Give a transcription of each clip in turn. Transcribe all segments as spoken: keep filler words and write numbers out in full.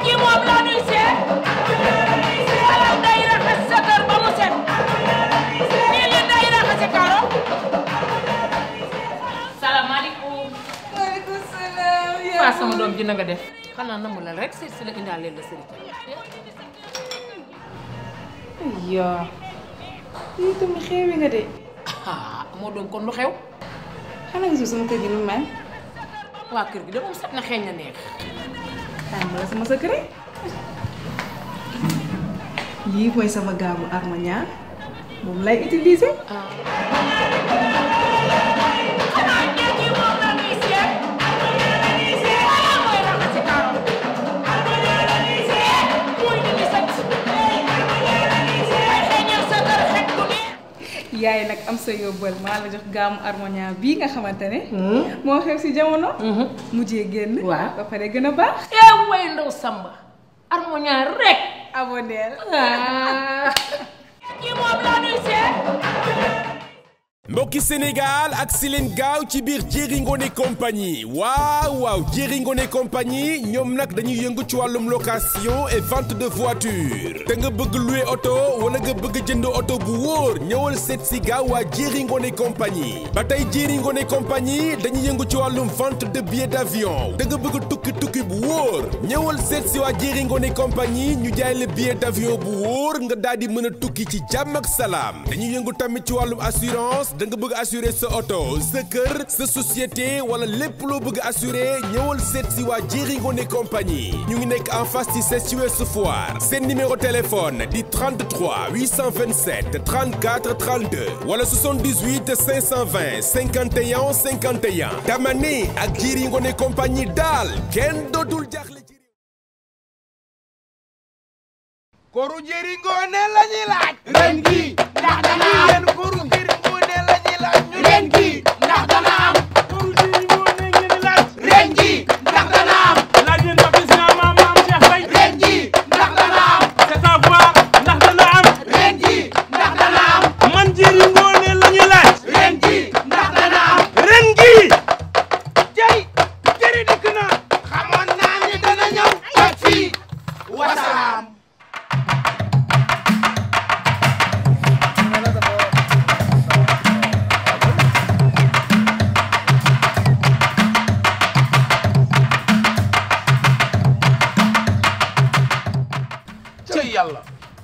kii moom la nuy seet alal day raxas sa kër ba mu set nii li day raxasi karo. salaamaaleykum. waaleykum salaam. waa sama doom ji na nga def. xanaa namu la rek seet si la indaalee la sëriñ. yaa lii tamit xewi nga de. ah moo doon kon lu xew. xanaa gisul sama kër gi nu mel. waa kër gi de moom set na xeeñ na neex. tàmm la sama secret. lii mooy sama gaamu Armagnan moom lay utiliser. xanaa njëkk yi moom la nuy seet. ala mooy raxasi karo. muy dindi set. mooy xeeñal sa kër xet bu neex. yaay nag am sa yóbbal maa la jox gaamu Armagnan bii nga xamante ne. moo xew si jamono. mujjee génn. waaw ba pare gën a baax. eh way ndaw Samba. Armagnan rek. aboneel. kii moom la nuy seet. mbokki Sénégal ak si leen gaaw ci biir Thierry Ngoné compagnie waaw waaw Thierry Ngoné compagnie ñoom nag dañuy yëngu ci wàllum location et vente de voiture da nga bëgg louer oto wala nga bëgg jënd oto bu wóor ñëwal seet si gaaw waa Thierry Ngoné compagnie ba tey Thierry Ngoné compagnie dañuy yëngu ci wàllum vente de billets d'avion da nga bëgg tukki tukki bu wóor ñëwal seet si waa Thierry Ngoné compagnie ñu jaay la billet d'avion bu wóor nga daal di mën a tukki ci jàmm ak salaam dañuy yëngu tamit ci wàllum assurance da nga bëgg assurer sa auto sa kër sa société wala lépp loo bëgg assurer ñëwal seet si waa Thierry Ngoné compagnie ñu ngi nekk en face ci C E S Ouest Foire seen numéro téléphone di trente-trois huit cent vingt-sept trente-quatre trente-deux wala soixante-dix-huit cinq cent vingt cinquante et un cinquante et un dama ne ak Thierry Ngoné compagnie daal kenn dootul jaaxle ci koru Thierry Ngoné la ñuy laaj ren gi ndax dana am koru Thierry Ngoné la ñuy laaj ñu ren gi ndax dana am koru Thierry Ngoné ngeen di laaj ren gi ndax dana am laaj leen ba bis naa maam maam Cheikh Faye ren gi ndax dana am c'est à voir ndax dana am ren gi ndax dana am man Thierry Ngoné la ñuy laaj ren gi ndax dana am ren gi jey Thierry dikk na xamoon naa ni dana ñëw ak fii wasalaam yàlla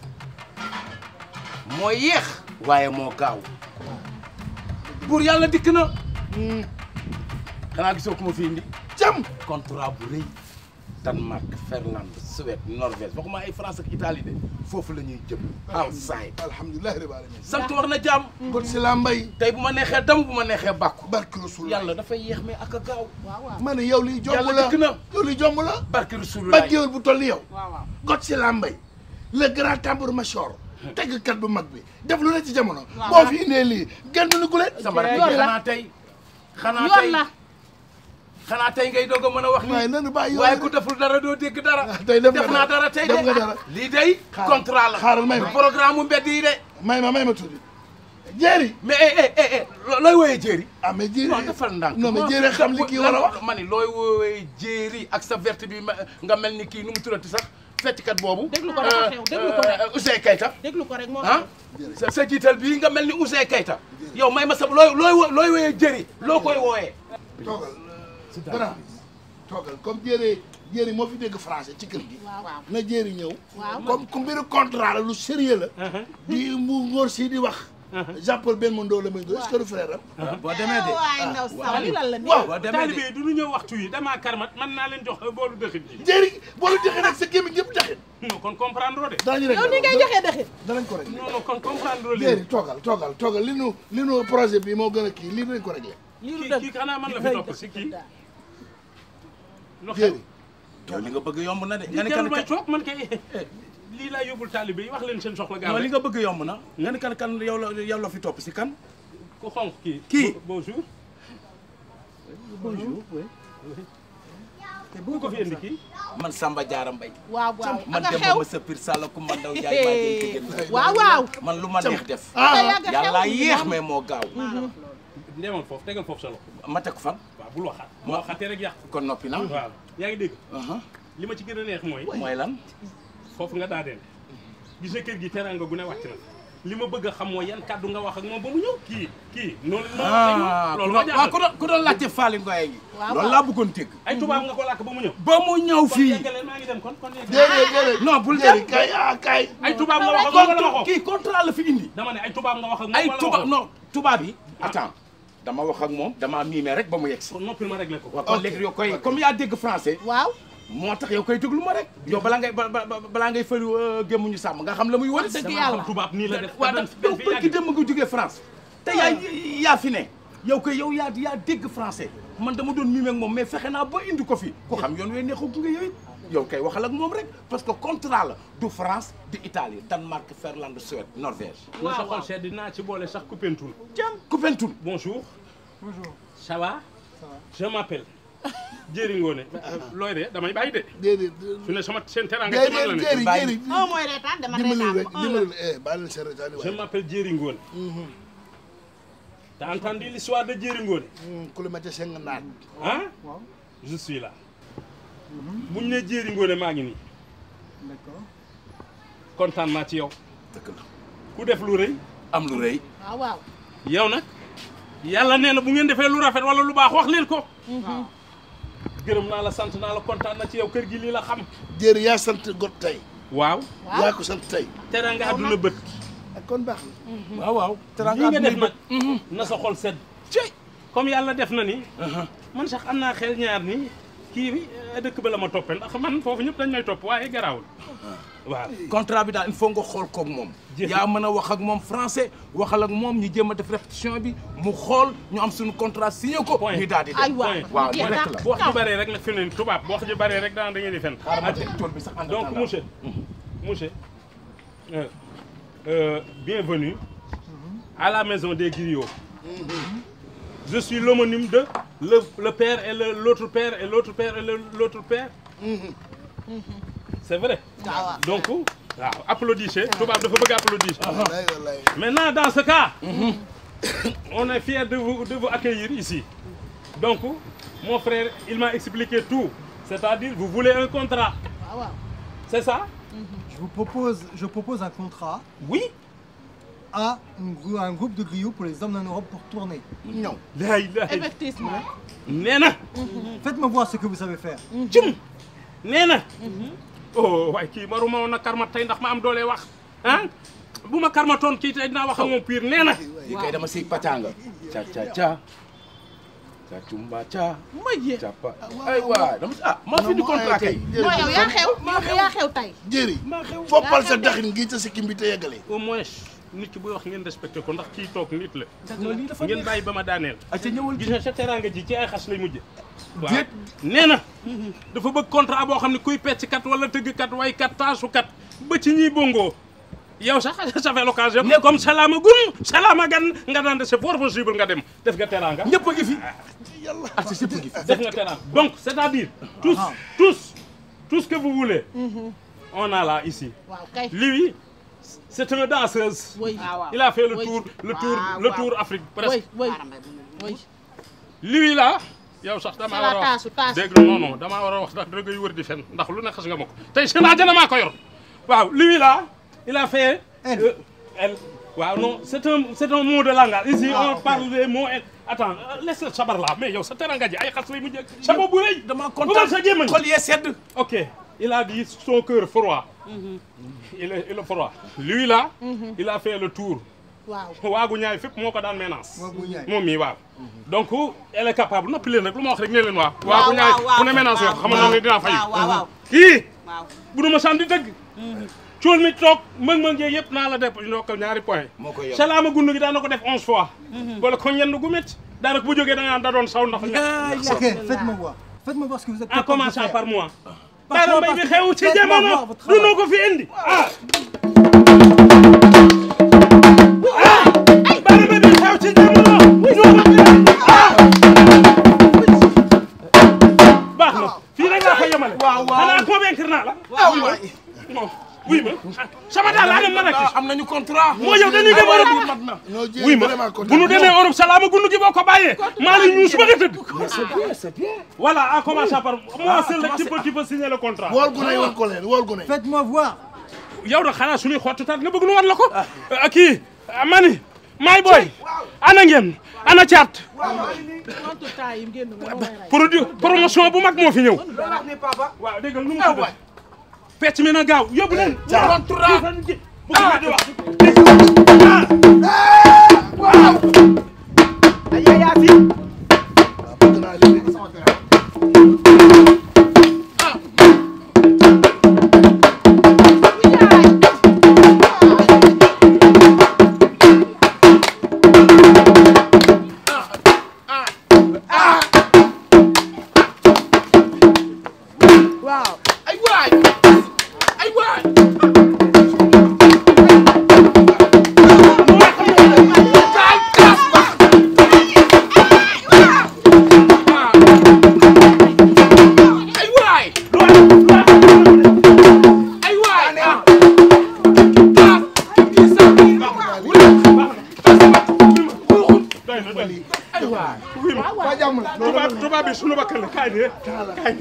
moo yéex waaye moo gaaw buur yàlla dikk na xanaa gisoo ku ma fi indi jam contrat bu rëy Danemark Finlande Suède Norvège waxuma ay France ak Italie de foofu la ñuy jëm outside alhamdulilah rabbil alamin sant war na jàmm kon si la mbay tey bu ma neexee dam bu ma neexee bàkku barke Rasulullah yàlla dafay yéex mais ak a gaaw ma ne yow liy jomb yàlla la dikk na yow liy jomb la barke Rasulullah ba géwél bu toll ni yow got si la mbay le grand tambour major teggkat bu mag bi def lu ne ci jamono boo fi indee lii gën nu ku leen sama rek xanaa tey xanaa tey xanaa tey ngay doog a mën a wax waaye nanu bàyyi waaye ku deful dara doo dégg dara tey def def naa dara tey de def nga dara lii day contrat la xaaral may ma programme mu mbedd yi de may ma may ma tuuti jéeri mais eh eh eh looy wooyee jéeri ah mais jéeri non defal ndànk non mais jéeri xam li kii war a wax ma ni looy wooyee jéeri ak sa verte bi nga mel ni kii nu mu tuddati sax fecckat boobu déglu ko rek xew déglu ko rek Ouzin Keita déglu ko rek moo ah sa sa jiital bii nga mel ni Ouzin Keita yow may ma sa looy looy looy wooyee jéeri loo koy wooyee toogal dara toogal comme jéeri jéeri moo fi dégg français ci kër gi na jéeri ñëw comme ku mbiru contrat la lu sérieux la di mu ngóor si di wax Jean-Paul Belmondo la may do est-ce que du frère am boo demee de waay ndaw Samba li lan la nii waaw boo demee taalibe de du ñu ñëw waxtu yi damaa karmat mën naa leen jox boolu dëxin ji jéeri boolu dexee nag sa gémmiñ yëpp dexit non kon comprendre de danañu rek yow ni ngay joxee dëxin danañ ko rek non non kon comprendre leen jéeri toogal toogal toogal li nu li nu projet bi moo gën a kii lii dinañ ko réglé lii du kii dëgg kii xanaa man la fi topp si kii lu xew jéeri yow li nga bëgg yomb na de li nga ne jarul kan may toog man kay lii laa yóbbul taalibe yi wax leen seen soxla gaaw non li rek nga bëgg yomb na nga ne kan kan yow la yow la fi topp si kan ku xonq kii Kii. bonjour bonjour bu ko fi indi kii man Samba Diarra Mbaye waaw waaw man ak a dem xew ba sa pir sala ku man daw jaay maa jëy jigéen waaw waaw man lu ma neex def ah yàlla yéex mais moo gaaw ndeemal foofu tegal foofu sa loxo ma teg fan waaw bul waxaat bul waxaatee rek yàq kon noppi na waaw yaa ngi dégg li ma ci gën a neex mooy. mooy lan. foofu nga daadeel gis nga kër gi teraanga gu ne wàcc na li ma bëgg a xam mooy yan kàddu nga wax ak moom ba mu ñëw kii kii noonu ah loolu ma waaw ku doon ku doon laajte Faly Ngoye gi. loolu laa bëggoon teg. ay tubaab nga ko làkk ba mu ñëw. ba mu ñëw fii kon maa ngi dem kon kon déedéet déedéet non bul dem kay ah kay. ay tubaab nga wax ak moom wala waxoo kii contrat la fi indi. dama ne ay tubaab nga wax ak moom ay wala tubaab waxoo non tubaab yi. attends dama wax ak moom damaa miime rek ba mu yegg si. kon noppil ma réglé ko. waaw kon léegi yow koy comme yaa dégg français. waaw. moo tax yow koy déglu ma rek. yow balaa ngay balaa ngay fëri gémmuñu sàmm nga xam la muy wër. dëgg yàlla xam tubaab nii la def. waaw dafa dafa ki dem nga jógee France. te yaa yaa fi ne. yow koy yow yaa yaa dégg français man dama doon miime ak moom mais fexe naa ba indi ko fi ko xam yoon wee neexu nga yow it yow kay waxal ak moom rek parce que contrat la du France du Italie Danemark Finlande Suède Norvège. waaw waaw sa xol sedd dinaa ci boole sax Koupentoun. jëm Koupentoun. bonjour. Bonjour. ça va. ça va je m'appelle. Jéeri Ngoné. looy de damay bàyyi de. déedéet su ne sama seen teraanga ci man la ne. déedéet jéeri un mooy reetaan dama dimbali rek reetaan dimbali eh baal leen seen reetaan je m'appelle Jéeri Ngoné. T'as entendu l'histoire de Jéeri Ngoné? ku la métti seen naat. ah je suis là. buñ ne Jéeri Ngoné maa ngi nii. D'accord. kontaan naa ci yow. dëgg la ku def lu rëy. am lu rëy. waaw waaw. yow nag yàlla nee na bu ngeen defee lu rafet wala lu baax wax leen ko. gërëm naa la sant naa la kontaan na ci yow kër gi lii la xam. jéeri yaa sant got tey. waaw. yaa ko sant tey. teraanga àdduna bët. ak kon baax na. waaw waaw. lii nga def nag na sa xol sedd. comme yàlla def na ni. man sax am naa xel ñaar ni kii bi dëkk ba la ma toppee ndax man foofu ñëpp dañ may topp waaye garaawul. waaw contrat bi daal il faut nga xool koog moom. yaa mën a wax ak moom français waxal ak moom ñu jéem a def répétition bi mu xool ñu am suñu contrat signé ko. ñu daal di ay dem waaw waaw ñu rek la. bu wax ji bëree rek nag fi mu ne nii tubaab bu wax ji bëree rek daan da ngeen di fen. xaaral ma teg tool bi sax en donc monsieur monsieur euh, euh, bienvenue à la maison des griots. Je suis l'homonyme de le, le père et le, l'autre père et l'autre père et le, l'autre père. C'est vrai. Donc, waaw applaudissez. tubaab dafa bëgg applaudir. wallaay wallaay. Maintenant, dans ce cas, on est fiers de vous, de vous accueillir ici. Donc, mon frère, il m'a expliqué tout. C'est-à-dire, vous voulez un contrat. waaw waaw. C'est ça? Je vous propose, je propose un contrat Oui. à une grou- un groupe de griots pour les emmener en Europe pour tourner. ñëw. La ilaha effectivement. nee na. Faites-moi voir ce que vous savez faire. Cum nee na. oh waaye kii waruma woon a karma tey ndax ma am doole wax ah bu ma karmatoon kii tey dinaa wax ak moom pire nee na. yi kay dama siy pàccanga. ca ca ca. ca cumba ca. ma yee. ca pa ay waay dama ah maa fi di contrat kay. non yow yaa xew yow yaa xew tey. jéeri foppal sa daxin gi ta sikkim bi te yeggale. au moins nit ki buy wax ngeen respecté ko ndax kii toog nit la. ngeen bàyyi ba ma daaneel. ah ca ñëwal gis nga sa teraanga ji ci ay xas lay mujje. waaw déet. nee na. dafa bëgg contrat boo xam ne kuy pecc kat wala tëgg kat way kat taasu kat ba ci ñiy bongo yow sax ça fait l'occasion. ne comme salaama gun salaama gan nga daan de c'est fort possible nga dem def nga teraanga. ñëpp a ngi fi. yàlla ah c'est ñëpp a ngi fi. def nga teraanga donc c'est-à-dire tous tous tout ce que vous voulez. on a là ici. waaw kay. lui c'est un danseuse. oui il a fait le Oui. tour le tour Waaw, le waaw. tour Afrique oui presque. oui oui. lui là yow sax damaa C'est war la a wax taasu, taasu. dégg nga non non damaa war a wax ndax dangay wër di fen ndax lu ne xas nga ma ko tey seen àjjana maa ko yor waaw lui là il a fait. Elle. euh, elle waaw non c'est un c'est un mot de langage ici Ah, on ok. parle des mots et attends euh, laisse le sabar là mais yow sa teranga ji ay xas lay mujjee sabar bu rëy damaa dugal kontaan sa gémmañ xol yee sedd. ok il a dit son cœur froid. il est il est froid. lui là. il a fait le tour. waaw. waagu ñaay fépp moo ko daan menace. Waagu ñaay. moom mii waaw. donc elle est capable noppi leen rek lu ma wax rek nee leen waaw. waaw waagu ñaay waaw ku ne menace yoo xam naa ne dinaa fayu. waaw waaw waaw. kii. waaw. bu nu ma sànni dëgg. cool mi toog mëng-mëng yeeg yëpp naa la def ndokkal ñaari point. moo koy yor salaama gundu gi daan na ko def onze fois. wala ko ñenn gu métti. daanaka bu jógee da nga da doon saw ndax. Ok, faites-moi voir. Faites-moi voir ce que vous êtes en capable de commençant faire. par moi. Par Baara moi, Mbay bi parce que xew ci faites-moi jamono voir votre travail. du noo ko fi indi ah. Baara Mbay bi xew ci jamono du noo ko fi indi ah. baax na fii rek laa ko yemale. waaw waaw xanaa convaincre naa la. waaw waay. non wuy ma sama daal laa dem Marrakech am nañu contrat. moo yow dañuy dem Europe mat na. wuy ma bu nu demee Europe salaama gundu gi boo ko bàyyee maa la ñuus ba nga tëdd. c'est bien c'est bien. voilà à commencer par moi seul rek tu peux tu peux signer le contrat. wool gu ne woon ko leen wool gu ne. Faites-moi voir. yow da xanaa suñuy xottu taat nga bëgg nu wan la ko. kii mani maay booy ana ngeen ana caat. produit promotion bu mag moo fi ñëw. waaw dégg nga nu mu tudd. fecc mi na gaaw yóbbu leen. contrat. bu ko di wax. waaw. ay Yacine. bëgg naa leen tubaab bi sunu bakkan la kaay de kaay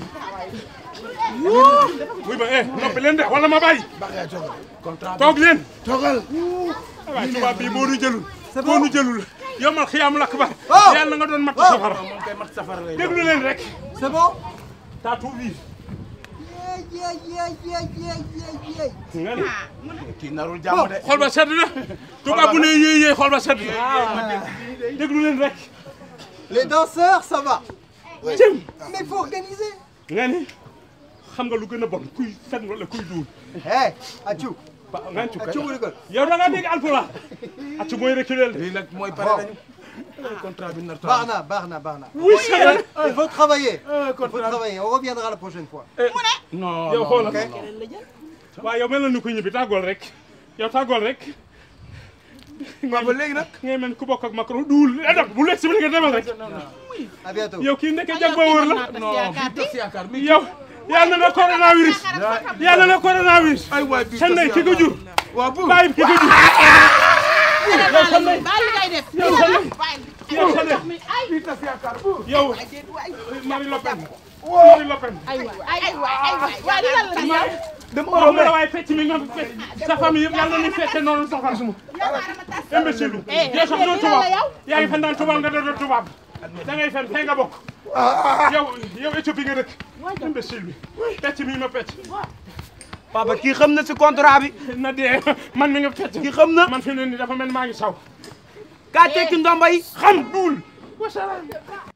wuy ma eh noppi leen de wala ma bàyyi toog leen toogal. waaye tubaab bi boo nu jëlul boo nu jëlul yomal xiyaam lakk ba yàlla na nga doon matt safara déglu leen rek C'est bon? t'as tout vu Yeah, yeah, yeah, yeah, yeah, yeah. nga ne kii narul jàmm de. xol ba sedd na tubaab bu ne yéey yéey xol ba sedd na déglu leen rek Les danseurs, ça va. cëm Mais il faut organiser. nga ni xam nga lu gën a bon kuy fen wala kuy duul Hé, Atchou. ba nga ci Atchou, vous rigolez. yow da ngaa dégg alpulaar accu mooy reculer lii nag mooy pare nañu. contrat bi nar taw. Barna, Barna, Barna. oui c'est Il faut travailler. Il faut travailler. On reviendra la prochaine fois. non yow xoolal Ok? waaw yow mel na ni ko ñibbi tàggool rek yow tàggool rek waaw ba léegi nag. ngay mel ku bokk ak Macron duul adam bu lekk si bi nga demal rek À bientôt. yow kii nekk jag ba wóor la non bii tas yaakaar mi. yow yàlla na coronavirus yàlla na coronavirus ay waay bii sa ndey ki ko jur waaw bu bàyyi ki ko jur yow sa ndey baal li ngay def. yow sa ndey yow sa ndey bii tas yaakaar bu. yow Marie Le Pen Marie Le Pen ay waay ay waay ay waay waa li lan la yow. dama wax waroon ma la waaye fecc mi nga fecc sa famille yëpp yàlla na ñu fecce noonu safara imbécile yow sax doo tubaab yaa ngi fen daan tubaab nga doon tubaab da ngay fen fee nga bokk yow yow Éthiopie nga dëkk imbécile bi fecc mi ma fecc papa kii xam na si contrat bi. na dee man mi nga fecc kii xam na. man fi ne ni dafa mel maa ngi saw kaa tekki ndomba yi. xam duul wasalaam